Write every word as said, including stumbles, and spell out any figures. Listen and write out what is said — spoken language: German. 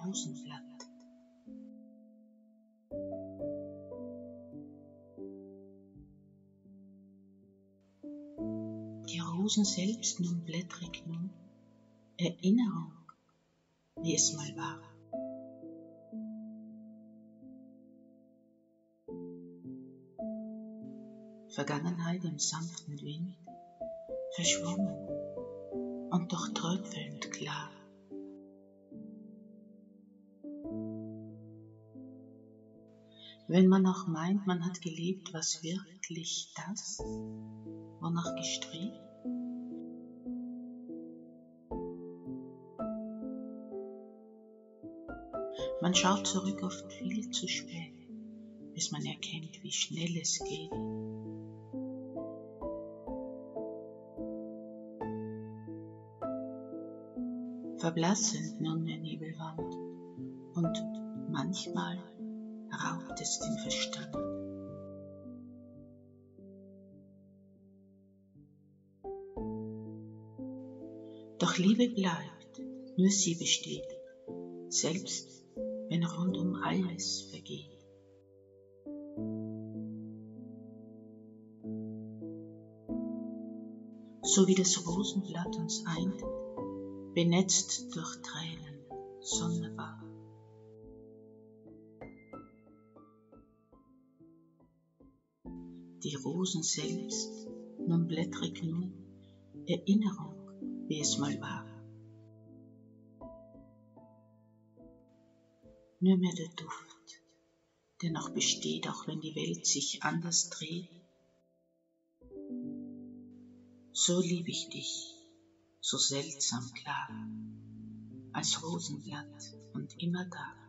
Rosenblatt. Die Rosen selbst nun blättrig nun, Erinnerung, wie es mal war. Vergangenheit im sanften Wind, verschwommen und doch tröpfelnd klar. Wenn man auch meint, man hat gelebt, was wirklich das, wonach gestrebt? Man schaut zurück oft viel zu spät, bis man erkennt, wie schnell es geht. Verblassend nun der Nebelwand und manchmal raubt es den Verstand. Doch Liebe bleibt, nur sie besteht, selbst wenn rundum alles vergeht. So wie das Rosenblatt uns eint, benetzt durch Tränen, sonderbar. Die Rosen selbst, nun blättrig nun, Erinnerung, wie es mal war. Nur mehr der Duft, der noch besteht, auch wenn die Welt sich anders dreht. So lieb ich dich, so seltsam klar, als Rosenblatt und immer da.